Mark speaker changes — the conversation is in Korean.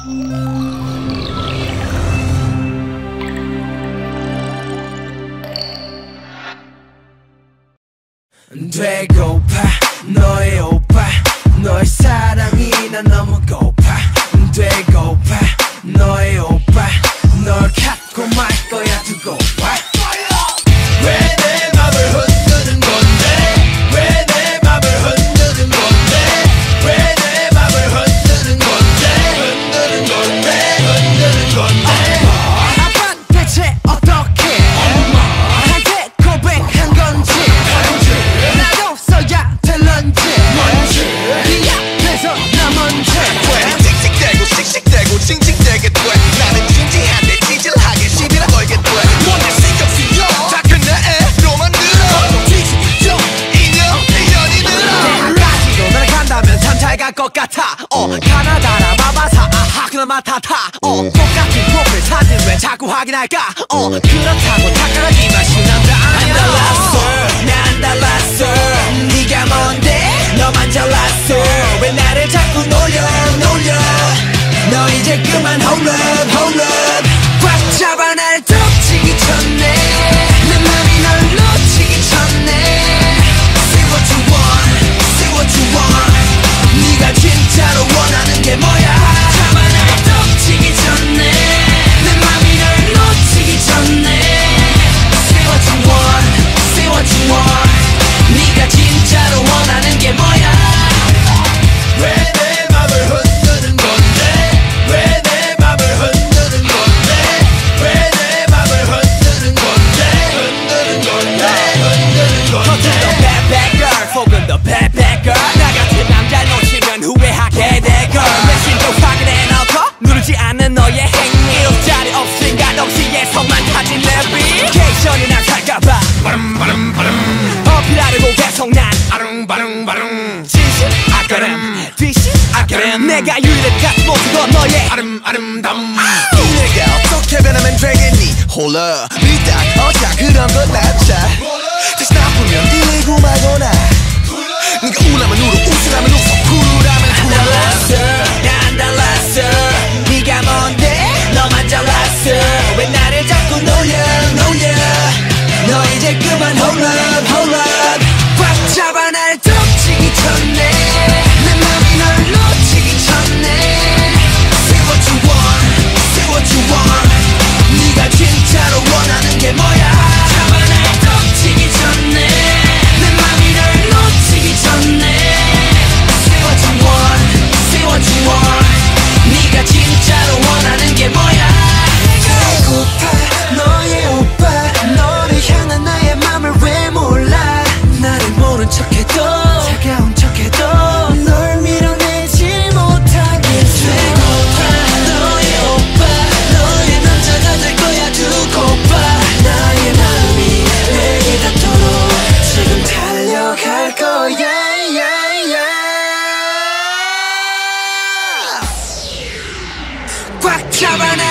Speaker 1: 되고파 너의 오빠 너의 사랑이 난 너무 고파 되고파 너의 오빠 널 갖고 말 거야 두고 봐 왜 내 맘을 흔드는 건데 왜 내 맘을 흔드는 건데 왜 내 맘을 흔드는 건데 흔드는 건데 흔드는 건데 아빠 대체 어떻게 나한테 고백한 건지 나도 써야 될런지 네 앞에서 나 먼저 왜 씩씩대고 씩씩대고 칭칭대게 돼 나는 진지한데 찌질하게 시비라 걸게 돼 뭔데 신경 쓰여 다 큰 나애로 만들어 뒤집죠 인연이 늘어 까지도 나를 간다면 참 잘 갈 것 같아 가나다라 마바사 아하 그나마 타타 똑같은 프로필 사진 왜 자꾸 확인할까 그렇다고 착각하기만 쉬운 남자 아니야 안 달랐어 난 달랐어 네가 뭔데 너만 잘났어 왜 나를 자꾸 놀려 너 이제 그만 hold up 꽉 잡아 날 덮치기 전에 내 맘이 널 놓치기 전에 Say what you want Say what you want 네가 진짜로 원하는 게 뭐야 잡아 날 덮치기 전에 내 맘이 널 놓치기 전에 Say what you want Say what you want 네가 진짜로 원하는 게 뭐야 왜 내 맘을 흔드는 건데 왜 내 맘을 흔드는 건데 왜 내 맘을 흔드는 건데 흔드는 건데 흔드는 건데 더 bad bad girl 혹은 더 bad bad girl 나 같은 남자 놓치면 후회하게 될걸 메신저 확인해 놓고 누르지 않는 너의 행위 자리 없으니까 동시에서만 타진 내비케이션이나 살까봐 어필하려고 계속 난 아릉바릉바릉 진실 아까름 뒤실 아까름 내가 유일한 모든 건 너의 아름다움 내가 어떻게 변하면 되겠니 홀라 미딱 어자 그런 건 낫자 다시 나쁘면 이고 말거나 네가 울라면 울어 웃으라면 웃어 쿨하면 쿨할랐어 난 달랐어 네가 뭔데 너만 잘났어 왜 나를 자꾸 놀려 너 이제 그만 hold up 꽉 잡아 날 덮치기 전에 내 맘이 널 놓치기 전에 Say what you want Say what you want 네가 진짜로 원하는 게 뭐야 잡아 날 덮치기 전에 내 맘이 널 놓치기 전에 Say what you want Say what you want 네가 진짜로 원하는 게 뭐야 배고파 너의 오빠 너를 향한 나의 맘을 왜 몰라 나를 모른 척해도 차가운 척해도 널 밀어내지 못하게 배고파 너의 오빠 너의 남자가 될 거야 두고 봐 나의 마음이 내게 닿도록 지금 달려갈 거야 꽉 잡아 날